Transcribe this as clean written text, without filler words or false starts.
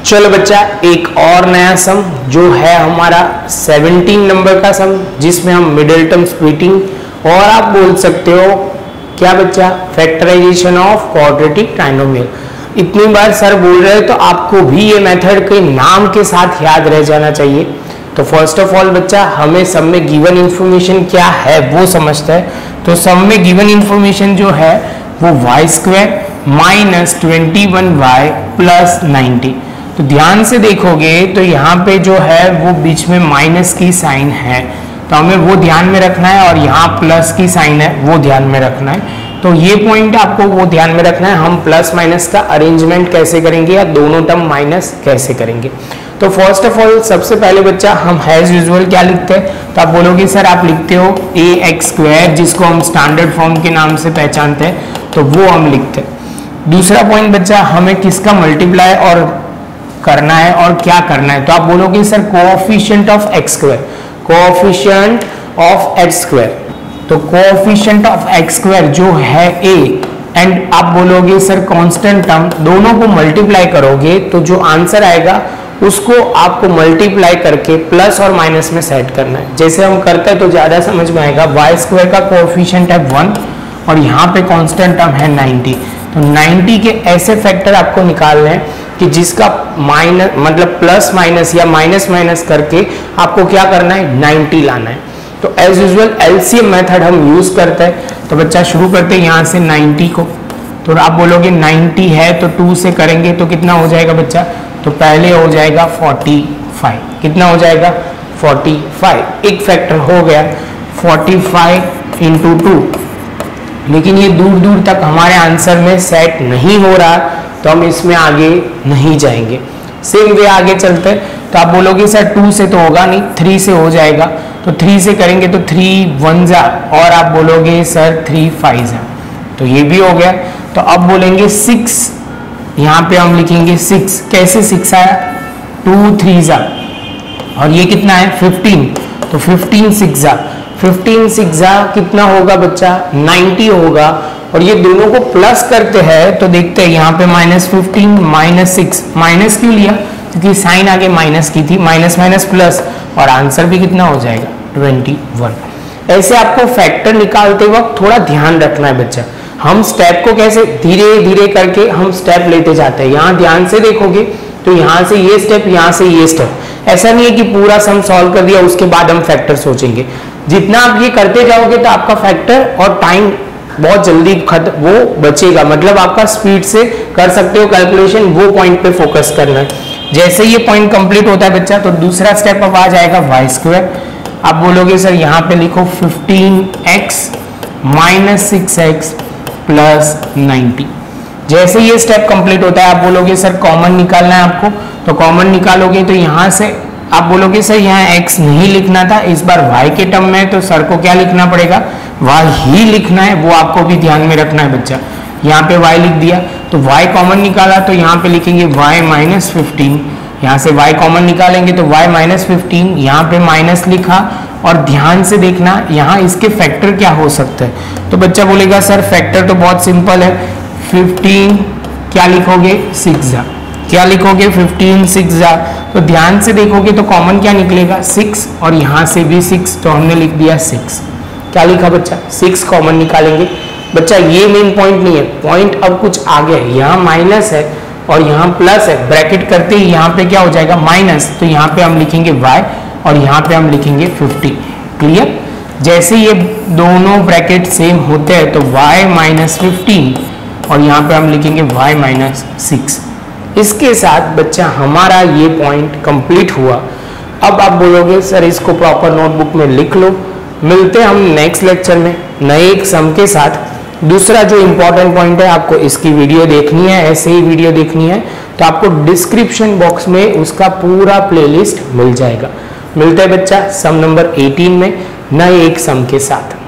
चलो बच्चा, एक और नया सम जो है हमारा 17 नंबर का सम, जिसमें हम मिडिल टर्म स्प्लिटिंग और आप बोल सकते हो क्या बच्चा, फैक्टराइजेशन ऑफ क्वाड्रेटिक ट्राइनोमियल। इतनी बार सर बोल रहे हैं तो आपको भी ये मेथड के नाम के साथ याद रह जाना चाहिए। तो फर्स्ट ऑफ ऑल बच्चा, हमें सम में गिवन इंफॉर्मेशन क्या है वो समझते हैं। तो सम में गिवन इंफॉर्मेशन जो है वो y² माइनस 21y प्लस 90। तो ध्यान से देखोगे तो यहाँ पे जो है वो बीच में माइनस की साइन है, तो हमें वो ध्यान में रखना है, और यहाँ प्लस की साइन है वो ध्यान में रखना है। तो ये पॉइंट आपको वो ध्यान में रखना है, हम प्लस माइनस का अरेंजमेंट कैसे करेंगे या दोनों टर्म माइनस कैसे करेंगे। तो फर्स्ट ऑफ ऑल सबसे पहले बच्चा हम एज यूजुअल क्या लिखते हैं, तो आप बोलोगे सर आप लिखते हो ax², जिसको हम स्टैंडर्ड फॉर्म के नाम से पहचानते हैं, तो वो हम लिखते हैं। दूसरा पॉइंट बच्चा, हमें किसका मल्टीप्लाई और करना है और क्या करना है, तो आप बोलोगे sir coefficient of x², coefficient of x²। तो कोएफिशिएंट ऑफ x² जो है a, एंड आप बोलोगे सर कांस्टेंट टर्म, दोनों को मल्टीप्लाई करोगे तो जो आंसर आएगा उसको आपको मल्टीप्लाई करके प्लस और माइनस में सेट करना है। जैसे हम करते हैं तो ज्यादा समझ में आएगा। y² का कोएफिशिएंट है 1 और यहाँ पे कांस्टेंट टर्म है 90। तो 90 के ऐसे फैक्टर आपको निकालने हैं कि जिसका माइनस मतलब प्लस माइनस या माइनस माइनस करके आपको क्या करना है, 90 लाना है। तो एज यूजुअल एलसीएम मेथड हम यूज करते हैं। तो बच्चा शुरू करते हैं यहाँ से 90 को, तो आप बोलोगे 90 है तो 2 से करेंगे तो कितना हो जाएगा बच्चा, तो पहले हो जाएगा 45। कितना हो जाएगा, 45। एक फैक्टर हो गया 45 इंटू 2, लेकिन ये दूर दूर तक हमारे आंसर में सेट नहीं हो रहा, तो हम इसमें आगे नहीं जाएंगे। सेम वे आगे चलते हैं, तो आप बोलोगे सर 2 से तो होगा नहीं, 3 से हो जाएगा। तो 3 से करेंगे तो 3 1 जा, और आप बोलोगे सर 3 5 जा, तो ये भी हो गया। तो अब बोलेंगे 6, यहाँ पे हम लिखेंगे 6। कैसे 6 आया, 2 3 जा, और ये कितना है 15, तो 15 6 जा, 15 6 जा कितना होगा बच्चा, 90 होगा। और ये दोनों को प्लस करते हैं तो देखते हैं यहाँ पे -15 -6, माइनस क्यों लिया, क्योंकि साइन आगे माइनस की थी, माइनस माइनस प्लस, और आंसर भी कितना हो जाएगा 21। ऐसे आपको फैक्टर निकालते वक्त थोड़ा ध्यान रखना है बच्चा। हम स्टेप को कैसे धीरे धीरे करके हम स्टेप लेते जाते हैं। यहाँ ध्यान से देखोगे तो यहाँ से ये स्टेप, यहाँ से ये स्टेप। ऐसा नहीं है कि पूरा सम सॉल्व कर दिया उसके बाद हम फैक्टर सोचेंगे। जितना आप ये करते जाओगे तो आपका फैक्टर और टाइम बहुत जल्दी वो बचेगा, मतलब आपका स्पीड से कर सकते हो कैलकुलेशन, वो पॉइंट पे फोकस करना है। जैसे ये पॉइंट कंप्लीट होता है बच्चा, तो दूसरा स्टेप अब आ जाएगा y²। आप बोलोगे सर यहाँ पे लिखो 15x माइनस 6x प्लस 90। जैसे ये स्टेप कंप्लीट होता है आप बोलोगे सर कॉमन निकालना है आपको, तो कॉमन निकालोगे तो यहाँ से आप बोलोगे सर यहाँ x नहीं लिखना था, इस बार y के टर्म में, तो सर को क्या लिखना पड़ेगा, y ही लिखना है। वो आपको भी ध्यान में रखना है बच्चा। यहाँ पे y लिख दिया तो y कॉमन निकाला, तो यहाँ पे लिखेंगे y माइनस 15। यहाँ से y कॉमन निकालेंगे तो y माइनस 15, यहाँ पे माइनस लिखा। और ध्यान से देखना यहाँ इसके फैक्टर क्या हो सकते हैं। तो बच्चा बोलेगा सर फैक्टर तो बहुत सिंपल है, 15 क्या लिखोगे 6 जा, क्या लिखोगे 15 6 जा। तो ध्यान से देखोगे तो कॉमन क्या निकलेगा 6, और यहाँ से भी 6, तो हमने लिख दिया 6। क्या लिखा बच्चा, 6 कॉमन निकालेंगे। बच्चा ये मेन पॉइंट नहीं है, पॉइंट अब कुछ आगे है। यहाँ माइनस है और यहाँ प्लस है, ब्रैकेट करते ही यहाँ पे क्या हो जाएगा माइनस, तो यहाँ पे हम लिखेंगे y और यहाँ पे हम लिखेंगे 50। क्लियर। जैसे ये दोनों ब्रैकेट सेम होते हैं तो y माइनस 15 और यहाँ पे हम लिखेंगे y माइनस 6। इसके साथ बच्चा हमारा ये पॉइंट कंप्लीट हुआ। अब आप बोलोगे सर इसको प्रॉपर नोटबुक में लिख लो। मिलते हैं हम नेक्स्ट लेक्चर में नए एक सम के साथ। दूसरा जो इंपॉर्टेंट पॉइंट है, आपको इसकी वीडियो देखनी है, ऐसे ही वीडियो देखनी है तो आपको डिस्क्रिप्शन बॉक्स में उसका पूरा प्लेलिस्ट मिल जाएगा। मिलते हैं बच्चा सम नंबर 18 में नए एक सम के साथ।